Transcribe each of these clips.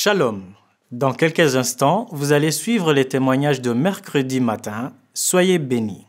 Shalom. Dans quelques instants, vous allez suivre les témoignages de mercredi matin. Soyez bénis.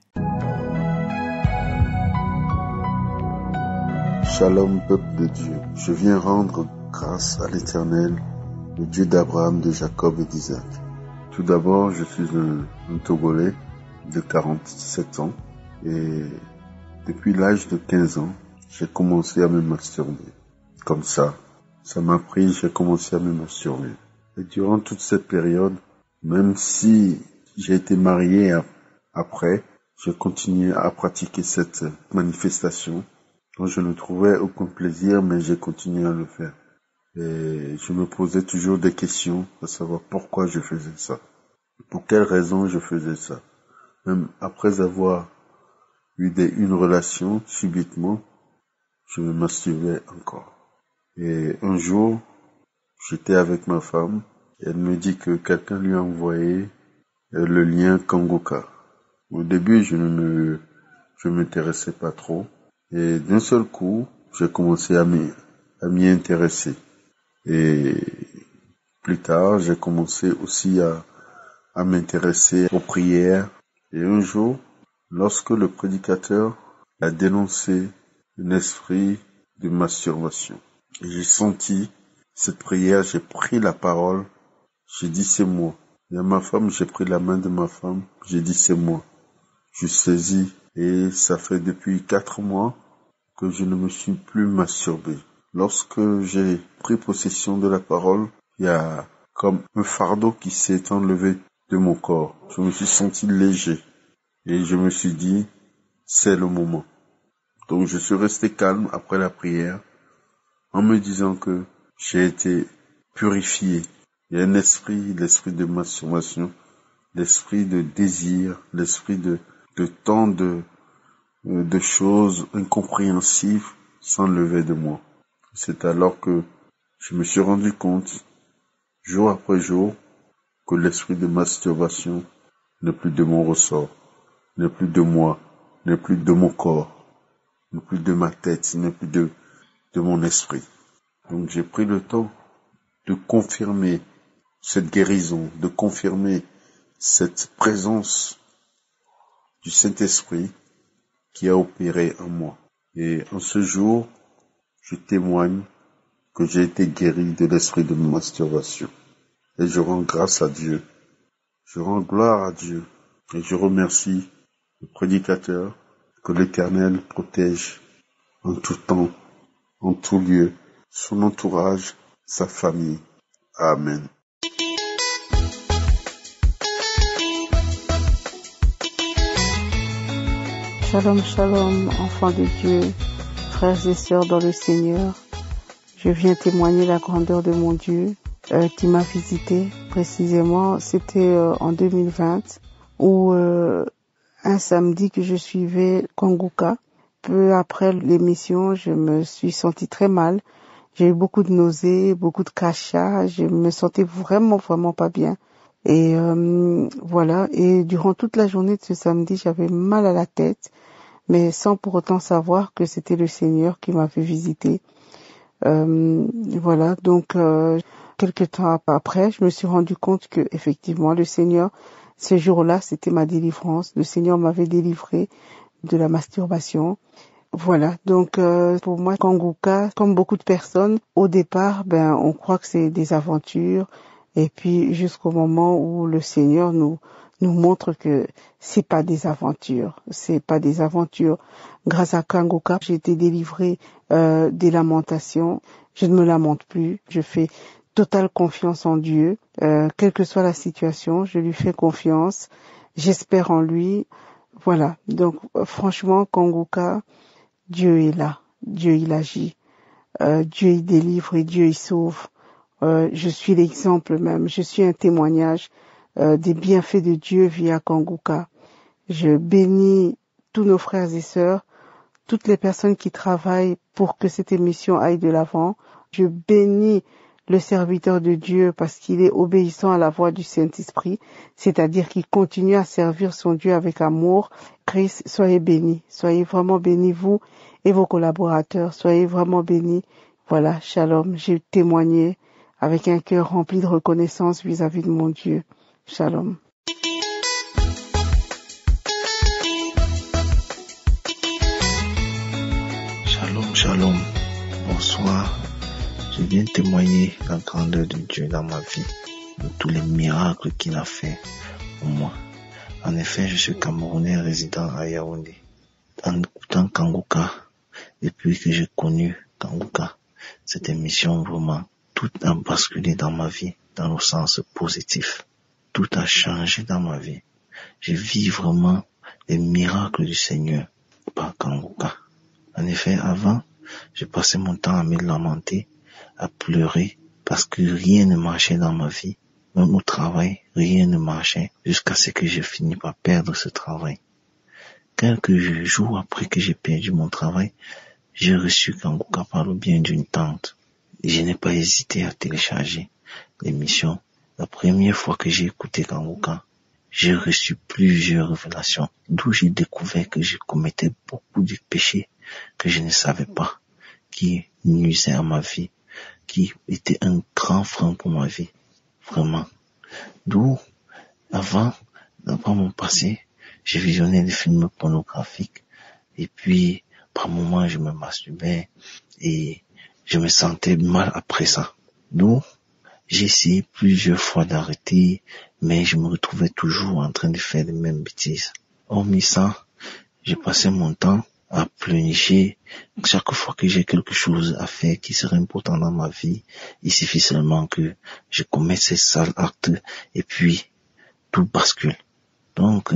Shalom, peuple de Dieu. Je viens rendre grâce à l'Éternel, le Dieu d'Abraham, de Jacob et d'Isaac. Tout d'abord, je suis un Togolais de 47 ans et depuis l'âge de 15 ans, j'ai commencé à me masturber. Comme ça m'a pris, j'ai commencé à me masturber. Et durant toute cette période, même si j'ai été marié après, je continuais à pratiquer cette manifestation. Donc je ne trouvais aucun plaisir, mais j'ai continué à le faire. Et je me posais toujours des questions, à savoir pourquoi je faisais ça. Pour quelles raisons je faisais ça. Même après avoir eu une relation, subitement, je me masturbais encore. Et un jour, j'étais avec ma femme, et elle me dit que quelqu'un lui a envoyé le lien Kangoka. Au début, je m'intéressais pas trop. Et d'un seul coup, j'ai commencé à m'y intéresser. Et plus tard, j'ai commencé aussi à m'intéresser aux prières. Et un jour, lorsque le prédicateur a dénoncé un esprit de masturbation, j'ai senti cette prière, j'ai pris la parole, j'ai dit c'est moi. Et à ma femme, j'ai pris la main de ma femme, j'ai dit c'est moi. Je saisis et ça fait depuis 4 mois que je ne me suis plus masturbé. Lorsque j'ai pris possession de la parole, il y a comme un fardeau qui s'est enlevé de mon corps. Je me suis senti léger et je me suis dit c'est le moment. Donc je suis resté calme après la prière en me disant que j'ai été purifié. Il y a un esprit, l'esprit de masturbation, l'esprit de désir, l'esprit de tant de choses incompréhensibles s'enlevaient de moi. C'est alors que je me suis rendu compte, jour après jour, que l'esprit de masturbation n'est plus de mon ressort, n'est plus de moi, n'est plus de mon corps, n'est plus de ma tête, n'est plus de mon esprit. Donc j'ai pris le temps de confirmer cette guérison, de confirmer cette présence du Saint-Esprit qui a opéré en moi. Et en ce jour, je témoigne que j'ai été guéri de l'esprit de masturbation. Et je rends grâce à Dieu. Je rends gloire à Dieu. Et je remercie le prédicateur, que l'Éternel protège en tout temps, en tout lieu, son entourage, sa famille. Amen. Shalom, shalom, enfants de Dieu, frères et sœurs dans le Seigneur. Je viens témoigner la grandeur de mon Dieu qui m'a visité. Précisément, c'était en 2020 où un samedi que je suivais Kangoka. Peu après l'émission, je me suis sentie très mal. J'ai eu beaucoup de nausées, beaucoup de crachats. Je me sentais vraiment pas bien. Et voilà. Et durant toute la journée de ce samedi, j'avais mal à la tête, mais sans pour autant savoir que c'était le Seigneur qui m'avait visité. Voilà. Donc, quelques temps après, je me suis rendu compte que effectivement, le Seigneur, ce jour-là, c'était ma délivrance. Le Seigneur m'avait délivré de la masturbation. Voilà, donc pour moi, Kangoka, comme beaucoup de personnes, au départ, on croit que c'est des aventures, et puis jusqu'au moment où le Seigneur nous montre que c'est pas des aventures. Grâce à Kangoka, j'ai été délivrée des lamentations. Je ne me lamente plus. Je fais totale confiance en Dieu, quelle que soit la situation. Je lui fais confiance. J'espère en lui. Voilà. Donc franchement, Kangoka, Dieu est là, Dieu il agit, Dieu il délivre et Dieu il sauve. Je suis l'exemple même, je suis un témoignage des bienfaits de Dieu via Kangoka. Je bénis tous nos frères et sœurs, toutes les personnes qui travaillent pour que cette émission aille de l'avant. Je bénis le serviteur de Dieu parce qu'il est obéissant à la voix du Saint-Esprit, c'est-à-dire qu'il continue à servir son Dieu avec amour. Christ, soyez bénis, soyez vraiment bénis vous et vos collaborateurs, soyez vraiment bénis. Voilà, shalom, j'ai témoigné avec un cœur rempli de reconnaissance vis-à-vis de mon Dieu. Shalom. Shalom, shalom. Bonsoir. Je viens témoigner la grandeur de Dieu dans ma vie, de tous les miracles qu'il a fait pour moi. En effet, je suis Camerounais résident à Yaoundé. En écoutant Kanguka, depuis que j'ai connu Kanguka, cette émission vraiment, tout a basculé dans ma vie, dans le sens positif. Tout a changé dans ma vie. Je vis vraiment les miracles du Seigneur par Kanguka. En effet, avant, je passais mon temps à me lamenter, à pleurer, parce que rien ne marchait dans ma vie. Même au travail, rien ne marchait, jusqu'à ce que j'ai fini par perdre ce travail. Quelques jours après que j'ai perdu mon travail, j'ai reçu Kanguka par le bien d'une tante. Je n'ai pas hésité à télécharger l'émission. La première fois que j'ai écouté Kanguka, j'ai reçu plusieurs révélations, d'où j'ai découvert que je commettais beaucoup de péchés que je ne savais pas, qui nuisaient à ma vie, qui étaient un grand frein pour ma vie, vraiment. D'où, avant mon passé, j'ai visionné des films pornographiques, et puis, par moments, je me masturbais, et je me sentais mal après ça. D'où, j'ai essayé plusieurs fois d'arrêter, mais je me retrouvais toujours en train de faire les mêmes bêtises. Hormis ça, j'ai passé mon temps à pleurnicher. Chaque fois que j'ai quelque chose à faire qui serait important dans ma vie, il suffit seulement que je commette ces sales actes et puis tout bascule. Donc,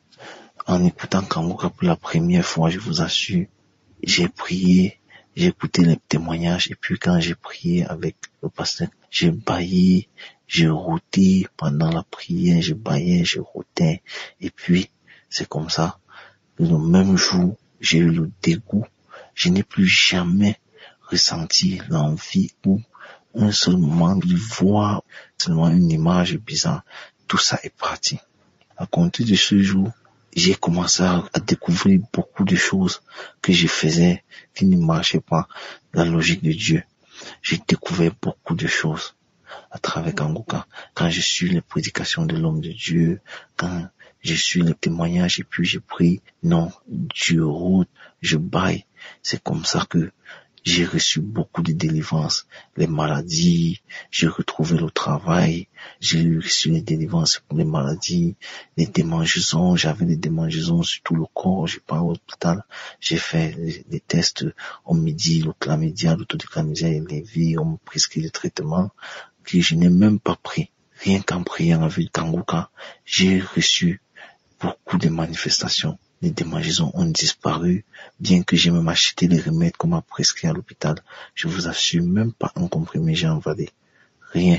en écoutant Kanguka pour la première fois, je vous assure, j'ai prié, j'ai écouté les témoignages et puis quand j'ai prié avec le pasteur, j'ai bâillé, j'ai rôté pendant la prière, je bâillais, je rôtais et puis c'est comme ça. Le même jour, j'ai eu le dégoût. Je n'ai plus jamais ressenti l'envie ou un seul moment de voir seulement une image bizarre. Tout ça est parti. À compter de ce jour, j'ai commencé à découvrir beaucoup de choses que je faisais qui ne marchaient pas, la logique de Dieu. J'ai découvert beaucoup de choses à travers Kanguka. Quand je suis les prédications de l'homme de Dieu, quand je suis les témoignages et puis je prie, non, Dieu route, je baille. C'est comme ça que j'ai reçu beaucoup de délivrance. Les maladies, j'ai retrouvé le travail, j'ai reçu les délivrances pour les maladies, les démangeaisons, j'avais des démangeaisons sur tout le corps, j'ai pas à l'hôpital, j'ai fait des tests, on me dit le chlamydia, le taux de chlamydia est élevé, on me prescrit le traitement que je n'ai même pas pris. Rien qu'en priant avec Kanguka, j'ai reçu beaucoup de manifestations. Les démangeaisons ont disparu, bien que j'ai même acheté les remèdes qu'on m'a prescrit à l'hôpital. Je vous assure, même pas un comprimé j'ai avalé. Rien.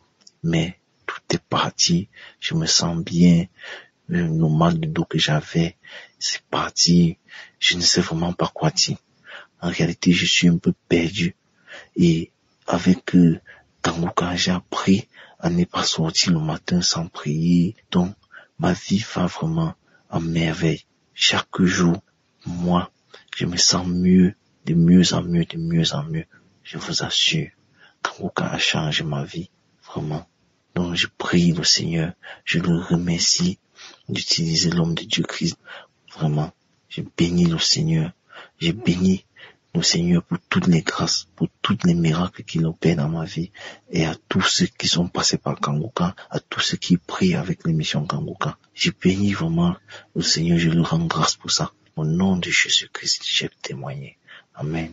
Mais tout est parti. Je me sens bien. Le mal de dos que j'avais, c'est parti. Je ne sais vraiment pas quoi dire. En réalité, je suis un peu perdu. Et avec Kanguka, j'ai appris à ne pas sortir le matin sans prier. Donc, ma vie va vraiment en merveille. Chaque jour, moi, je me sens mieux, de mieux en mieux, de mieux en mieux. Je vous assure, Kanguka a changé ma vie, vraiment. Donc, je prie le Seigneur, je le remercie d'utiliser l'homme de Dieu Christ. Vraiment, je bénis le Seigneur, je bénis le Seigneur pour toutes les grâces, pour tous les miracles qu'il opère dans ma vie, et à tous ceux qui sont passés par Kanguka, à tous ceux qui prient avec l'émission Kanguka. Je bénis vraiment le Seigneur, je lui rends grâce pour ça. Au nom de Jésus-Christ, j'ai témoigné. Amen.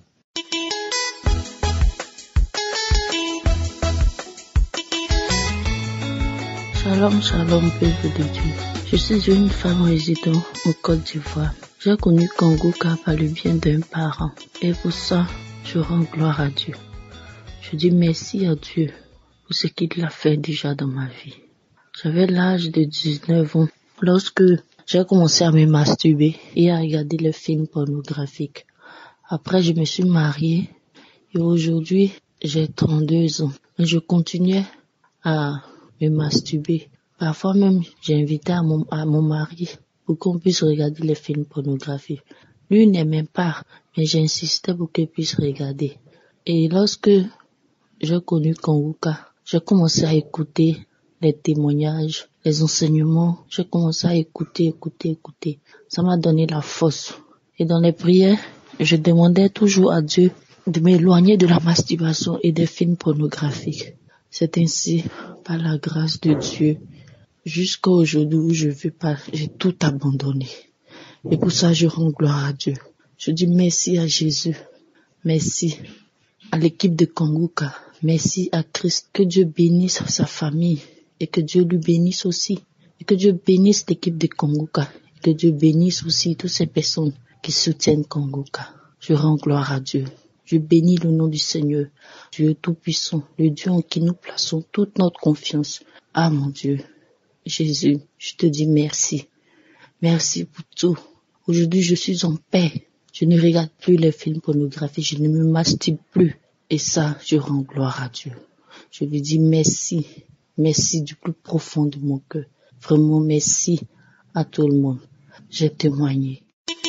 Shalom, shalom, peuple de Dieu. Je suis une femme résidant au Côte d'Ivoire. J'ai connu Kanguka par le bien d'un parent. Et pour ça, je rends gloire à Dieu. Je dis merci à Dieu pour ce qu'il a fait déjà dans ma vie. J'avais l'âge de 19 ans lorsque j'ai commencé à me masturber et à regarder les films pornographiques. Après, je me suis mariée et aujourd'hui, j'ai 32 ans. Et je continuais à me masturber. Parfois même, j'ai invité à mon mari pour qu'on puisse regarder les films pornographiques. Lui n'aimait pas, mais j'insistais pour qu'il puisse regarder. Et lorsque j'ai connu Kanguka, j'ai commencé à écouter les témoignages, les enseignements. J'ai commencé à écouter. Ça m'a donné la force. Et dans les prières, je demandais toujours à Dieu de m'éloigner de la masturbation et des films pornographiques. C'est ainsi, par la grâce de Dieu, jusqu'à aujourd'hui où je veux pas, j'ai tout abandonné. Et pour ça, je rends gloire à Dieu. Je dis merci à Jésus. Merci à l'équipe de Kanguka. Merci à Christ. Que Dieu bénisse sa famille et que Dieu lui bénisse aussi. Et que Dieu bénisse l'équipe de Kanguka. Et que Dieu bénisse aussi toutes ces personnes qui soutiennent Kanguka. Je rends gloire à Dieu. Je bénis le nom du Seigneur, Dieu Tout-Puissant, le Dieu en qui nous plaçons toute notre confiance. Ah mon Dieu, Jésus, je te dis merci. Merci pour tout. Aujourd'hui, je suis en paix. Je ne regarde plus les films pornographiques, je ne me masturbe plus. Et ça, je rends gloire à Dieu. Je lui dis merci. Merci du plus profond de mon cœur. Vraiment merci à tout le monde. J'ai témoigné.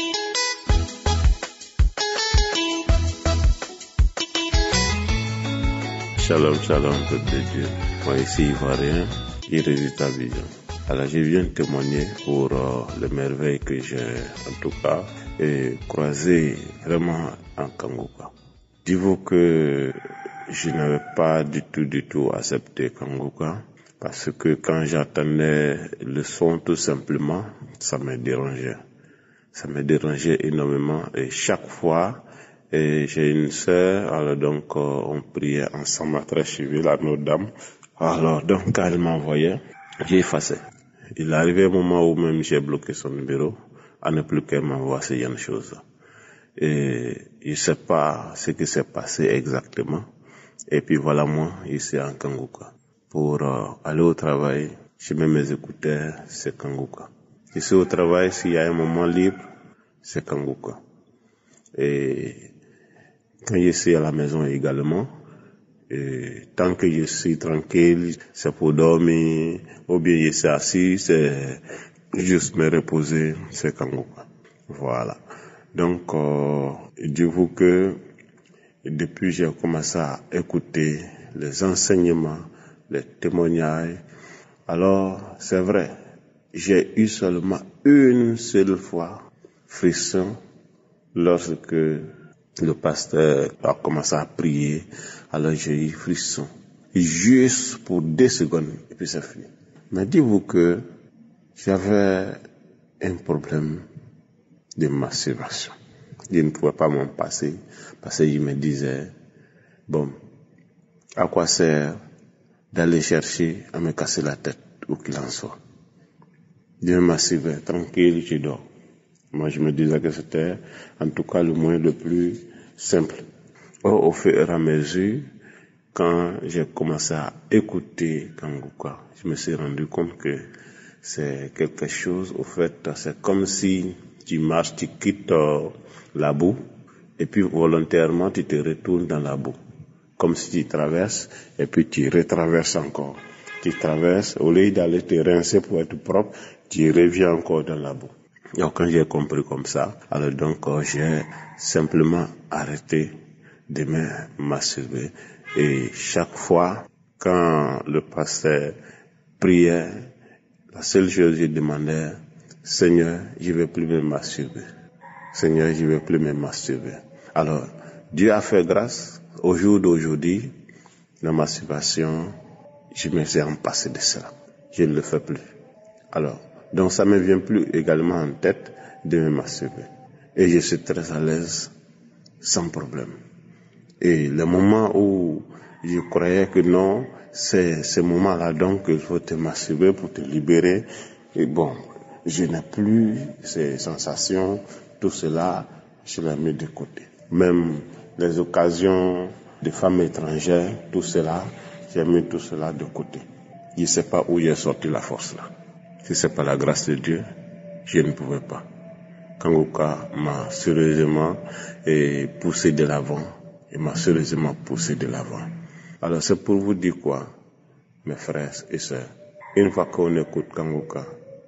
Shalom, peuple de Dieu. Moi ici, Ivoirien, il réside à Abidjan. Alors je viens de témoigner pour les merveilles que j'ai en tout cas croisées vraiment en Kanguka. Dis-vous que je n'avais pas du tout accepté Kanguka parce que quand j'entendais le son tout simplement, ça me dérangeait. Ça me dérangeait énormément et chaque fois, j'ai une sœur, alors donc on priait ensemble à très civil à Notre-Dame. Alors donc quand elle m'envoyait, j'ai effacé. Il est arrivé un moment où même j'ai bloqué son numéro, à ne plus qu'elle m'envoie ces choses. Et je ne sais pas ce qui s'est passé exactement. Et puis voilà moi, ici en Kanguka. Pour aller au travail, je mets mes écouteurs, c'est Kanguka. Ici au travail, s'il y a un moment libre, c'est Kanguka. Et quand je suis à la maison également, et tant que je suis tranquille, c'est pour dormir, ou bien je suis assis, c'est juste me reposer, c'est Kanguka. Voilà. Donc, dites-vous que depuis j'ai commencé à écouter les enseignements, les témoignages, alors c'est vrai, j'ai eu seulement une seule fois frisson lorsque le pasteur a commencé à prier, alors j'ai eu frisson. Juste pour 2 secondes, et puis c'est fini. Mais dites-vous que j'avais un problème de masturbation. Je ne pouvais pas m'en passer, parce que je me disais, bon, à quoi sert d'aller chercher à me casser la tête, où qu'il en soit. Je me masturbais, tranquille, je dors. Moi, je me disais que c'était, en tout cas, le moyen le plus simple. Or, au fur et à mesure, quand j'ai commencé à écouter Kanguka, je me suis rendu compte que c'est quelque chose, au fait, c'est comme si tu marches, tu quittes la boue, et puis volontairement, tu te retournes dans la boue. Comme si tu traverses, et puis tu retraverses encore. Tu traverses, au lieu d'aller te rincer pour être propre, tu reviens encore dans la boue. Donc quand j'ai compris comme ça, alors donc j'ai simplement arrêté de me masturber. Et chaque fois, quand le pasteur priait, la seule chose que je demandais, Seigneur, je ne vais plus me masturber. Seigneur, je ne vais plus me masturber. Alors, Dieu a fait grâce. Au jour d'aujourd'hui, la masturbation, je me suis passé de cela. Je ne le fais plus. Alors, donc ça ne me vient plus également en tête de me masturber. Et je suis très à l'aise, sans problème. Et le moment où je croyais que non, c'est ce moment-là donc qu'il faut te masturber pour te libérer. Et bon, je n'ai plus ces sensations, tout cela, je l'ai mis de côté. Même les occasions de femmes étrangères, tout cela, j'ai mis tout cela de côté. Je ne sais pas où j'ai sorti la force là. Si ce n'est pas la grâce de Dieu, je ne pouvais pas. Kanguka m'a sérieusement poussé de l'avant. Il m'a sérieusement poussé de l'avant. Alors c'est pour vous dire quoi, mes frères et sœurs. Une fois qu'on écoute Kanguka,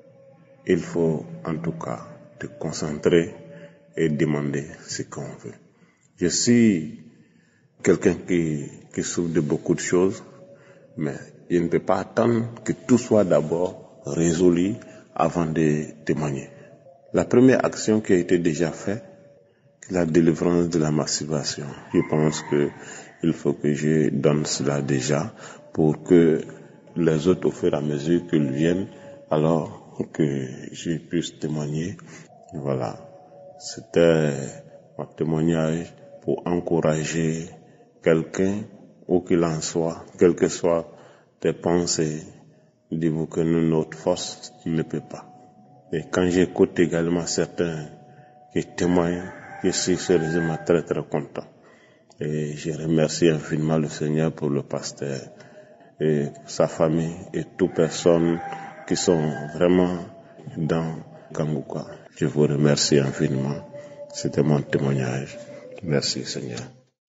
il faut en tout cas te concentrer et demander ce qu'on veut. Je suis quelqu'un qui souffre de beaucoup de choses, mais il ne peut pas attendre que tout soit d'abord résolu avant de témoigner. La première action qui a été déjà faite, c'est la délivrance de la masturbation. Je pense qu'il faut que je donne cela déjà pour que les autres, au fur et à mesure qu'ils viennent, alors que je puisse témoigner. Voilà, c'était mon témoignage pour encourager quelqu'un, où qu'il en soit, quelles que soient tes pensées, dis-vous que notre force ne peut pas. Et quand j'écoute également certains qui témoignent, je suis sérieusement très très content. Et je remercie infiniment le Seigneur pour le pasteur et sa famille et toutes personnes qui sont vraiment dans Kanguka. Je vous remercie infiniment. C'était mon témoignage. Merci Seigneur.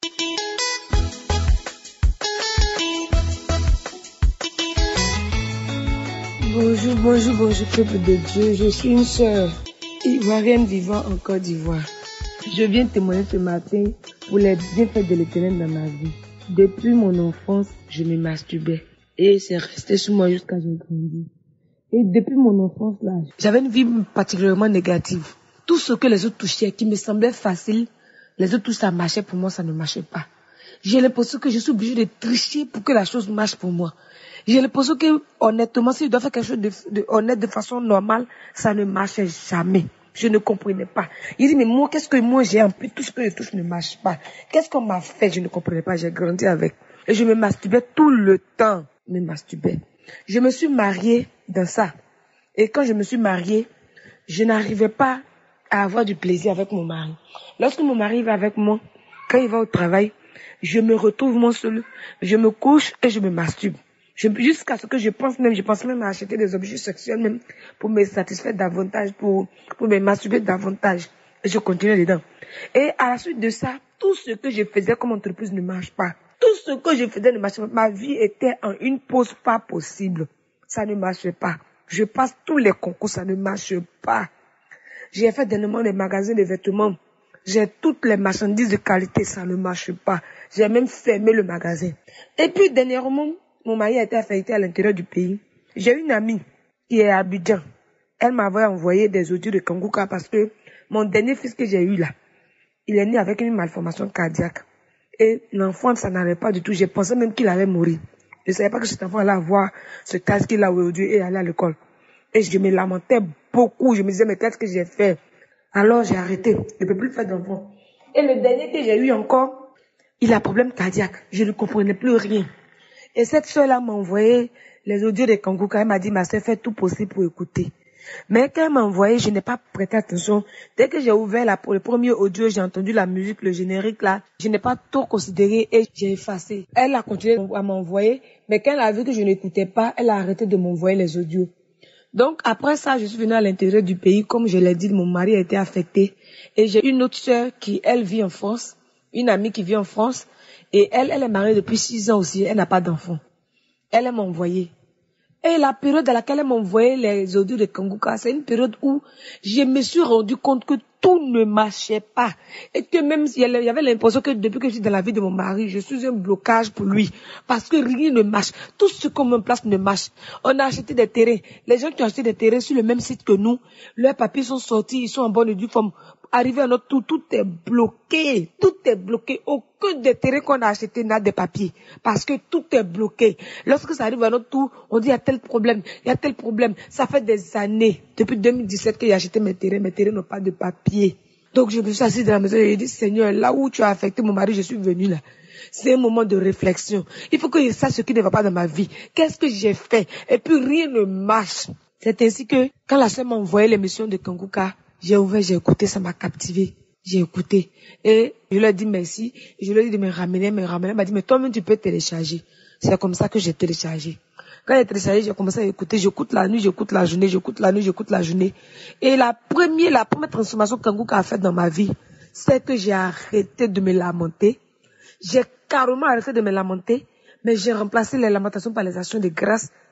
Bonjour, peuple de Dieu. Je suis une sœur ivoirienne vivant en Côte d'Ivoire. Je viens témoigner ce matin pour les bienfaits de l'Éternel dans ma vie. Depuis mon enfance, je me masturbais et c'est resté sur moi jusqu'à ce que j'ai grandi. Et depuis mon enfance là, j'avais une vie particulièrement négative. Tout ce que les autres touchaient, qui me semblait facile, les autres tout ça marchait pour moi, ça ne marchait pas. J'ai l'impression que je suis obligée de tricher pour que la chose marche pour moi. J'ai l'impression que, honnêtement, si je dois faire quelque chose de honnête de façon normale, ça ne marchait jamais. Je ne comprenais pas. Il dit, mais moi, qu'est-ce que moi j'ai en plus? Tout ce que je touche ne marche pas. Qu'est-ce qu'on m'a fait? Je ne comprenais pas. J'ai grandi avec. Et je me masturbais tout le temps. Je me masturbais. Je me suis mariée dans ça. Et quand je me suis mariée, je n'arrivais pas à avoir du plaisir avec mon mari. Lorsque mon mari va avec moi, quand il va au travail, je me retrouve moi seule. Je me couche et je me masturbe. Jusqu'à ce que je pense même à acheter des objets sexuels même pour me satisfaire davantage, pour me masturber davantage. Et je continue dedans. Et à la suite de ça, tout ce que je faisais comme entreprise ne marche pas. Tout ce que je faisais ne marchait pas. Ma vie était en une pause pas possible. Ça ne marchait pas. Je passe tous les concours, ça ne marche pas. J'ai fait dernièrement des magasins de vêtements. J'ai toutes les marchandises de qualité, ça ne marche pas. J'ai même fermé le magasin. Et puis dernièrement, mon mari a été affecté à l'intérieur du pays. J'ai une amie qui est à Abidjan. Elle m'avait envoyé des audios de Kanguka parce que mon dernier fils que j'ai eu là, il est né avec une malformation cardiaque. Et l'enfant, ça n'allait pas du tout. J'ai pensé même qu'il allait mourir. Je ne savais pas que cet enfant allait avoir ce casque qu'il a aujourd'hui et aller à l'école. Et je me lamentais beaucoup. Je me disais, mais qu'est-ce que j'ai fait? Alors j'ai arrêté. Je ne peux plus faire d'enfant. Et le dernier que j'ai eu encore, il a un problème cardiaque. Je ne comprenais plus rien. Et cette soeur-là m'a envoyé les audios de Kanguka. Elle m'a dit, ma soeur, fait tout possible pour écouter. Mais quand elle m'a envoyé, je n'ai pas prêté attention. Dès que j'ai ouvert le premier audio, j'ai entendu la musique, le générique là. Je n'ai pas tout considéré et j'ai effacé. Elle a continué à m'envoyer, mais quand elle a vu que je n'écoutais pas, elle a arrêté de m'envoyer les audios. Donc après ça, je suis venue à l'intérieur du pays. Comme je l'ai dit, mon mari a été affecté. Et j'ai une autre sœur qui, elle, vit en France. Une amie qui vit en France. Et elle est mariée depuis 6 ans aussi. Elle n'a pas d'enfant. Elle m'a envoyé. Et la période à laquelle elle m'a envoyé les audios de Kanguka, c'est une période où je me suis rendu compte que tout ne marchait pas. Et que même il y avait l'impression que depuis que je suis dans la vie de mon mari, je suis un blocage pour lui. Parce que rien ne marche. Tout ce qu'on me place ne marche. On a acheté des terrains. Les gens qui ont acheté des terrains sur le même site que nous, leurs papiers sont sortis, ils sont en bonne et due forme. Arrivé à notre tour, tout est bloqué. Tout est bloqué. Aucun des terrains qu'on a acheté n'a de papiers. Parce que tout est bloqué. Lorsque ça arrive à notre tour, on dit il y a tel problème, il y a tel problème. Ça fait des années, depuis 2017 que j'ai acheté mes terrains n'ont pas de papiers. Donc je me suis assise dans la maison et j'ai dit, Seigneur, là où tu as affecté mon mari, je suis venue là. C'est un moment de réflexion. Il faut que je sache ce qui ne va pas dans ma vie. Qu'est-ce que j'ai fait? Et puis rien ne marche. C'est ainsi que, quand la sœur m'a envoyé l'émission de Kanguka, j'ai ouvert, j'ai écouté, ça m'a captivé. J'ai écouté. Et je lui ai dit merci. Je lui ai dit de me ramener. Elle m'a dit, mais toi-même, tu peux télécharger. C'est comme ça que j'ai téléchargé. Quand j'ai téléchargé, j'ai commencé à écouter. J'écoute la nuit, j'écoute la journée, j'écoute la nuit, j'écoute la journée. Et la première transformation que Kanguka a faite dans ma vie, c'est que j'ai arrêté de me lamenter. J'ai carrément arrêté de me lamenter. Mais j'ai remplacé les lamentations par les actions de grâce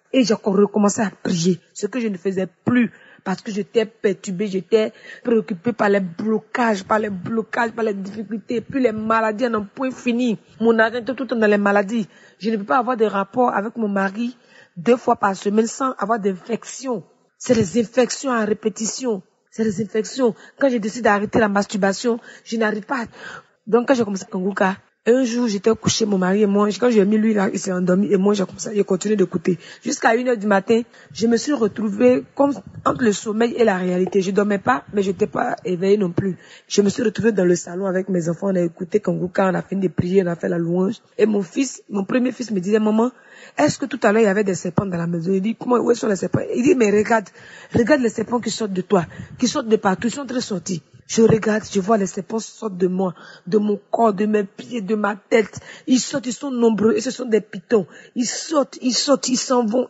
Et j'ai recommencé à prier, ce que je ne faisais plus. Parce que j'étais perturbée, j'étais préoccupée par les blocages, par les difficultés, puis les maladies à un point fini. Mon arrêt tout le temps dans les maladies. Je ne peux pas avoir de rapport avec mon mari 2 fois par semaine sans avoir d'infection. C'est les infections à répétition. C'est les infections. Quand je décide d'arrêter la masturbation, je n'arrive pas. Donc quand j'ai commencé à Kanguka, un jour, j'étais couché, mon mari et moi, quand j'ai mis lui là, il s'est endormi et moi, j'ai continué d'écouter. Jusqu'à 1h du matin, je me suis retrouvée comme entre le sommeil et la réalité. Je dormais pas, mais je n'étais pas éveillée non plus. Je me suis retrouvée dans le salon avec mes enfants, on a écouté Kanguka, on a fini de prier, on a fait la louange. Et mon premier fils me disait, maman, est-ce que tout à l'heure il y avait des serpents dans la maison? Il dit, où sont les serpents? Il dit, mais regarde les serpents qui sortent de toi, qui sortent de partout, ils sont très sortis. Je regarde, je vois les serpents sortent de moi, de mon corps, de mes pieds, de ma tête. Ils sortent, ils sont nombreux et ce sont des pitons. Ils sortent, ils s'en vont.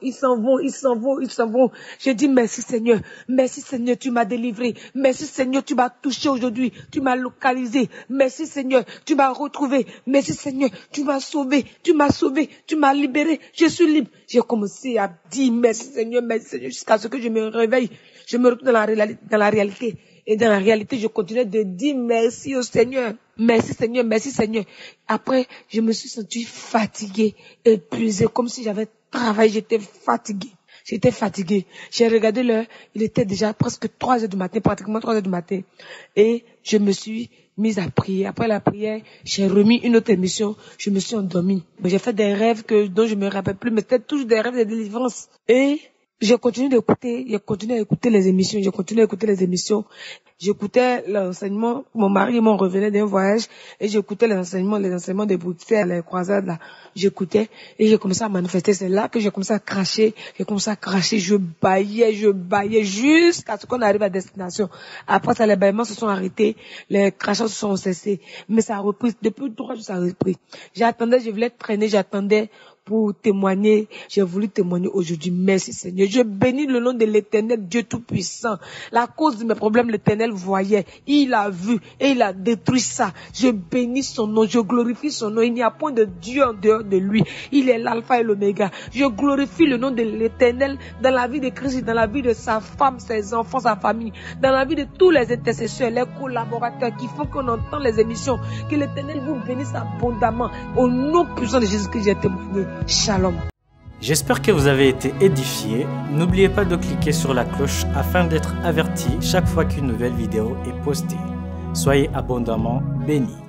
Je dis merci Seigneur, tu m'as délivré. Merci Seigneur, tu m'as touché aujourd'hui, tu m'as localisé. Merci Seigneur, tu m'as retrouvé. Merci Seigneur, tu m'as sauvé, tu m'as libéré. Je suis libre. J'ai commencé à dire merci Seigneur, jusqu'à ce que je me réveille. Je me retrouve dans la réalité. Et dans la réalité, je continuais de dire merci au Seigneur. Merci Seigneur, merci Seigneur. Après, je me suis sentie fatiguée, épuisée, comme si j'avais travaillé, j'étais fatiguée. J'ai regardé l'heure, il était déjà presque 3 heures du matin, pratiquement 3 heures du matin. Et je me suis mise à prier. Après la prière, j'ai remis une autre émission, je me suis endormie. Mais j'ai fait des rêves dont je me rappelle plus, mais c'était toujours des rêves de délivrance. Et j'ai continué à écouter les émissions. J'écoutais l'enseignement. Mon mari et moi, on revenait d'un voyage et j'écoutais les enseignements de Bruxelles, les croisades là. J'écoutais et j'ai commencé à manifester. C'est là que j'ai commencé à cracher. Je baillais jusqu'à ce qu'on arrive à destination. Après ça, les bâillements se sont arrêtés. Les crachats se sont cessés. Mais ça a repris. Depuis 3 jours, ça a repris. Je voulais traîner, j'attendais pour témoigner. J'ai voulu témoigner aujourd'hui. Merci Seigneur. Je bénis le nom de l'Éternel, Dieu Tout-Puissant. La cause de mes problèmes, l'Éternel voyait. Il a vu et il a détruit ça. Je bénis son nom, je glorifie son nom. Il n'y a point de Dieu en dehors de lui. Il est l'alpha et l'oméga. Je glorifie le nom de l'Éternel dans la vie de Christ, dans la vie de sa femme, ses enfants, sa famille, dans la vie de tous les intercesseurs, les collaborateurs qui font qu'on entend les émissions. Que l'Éternel vous bénisse abondamment. Au nom puissant de Jésus-Christ, j'ai témoigné. Shalom. J'espère que vous avez été édifiés. N'oubliez pas de cliquer sur la cloche afin d'être averti chaque fois qu'une nouvelle vidéo est postée. Soyez abondamment bénis.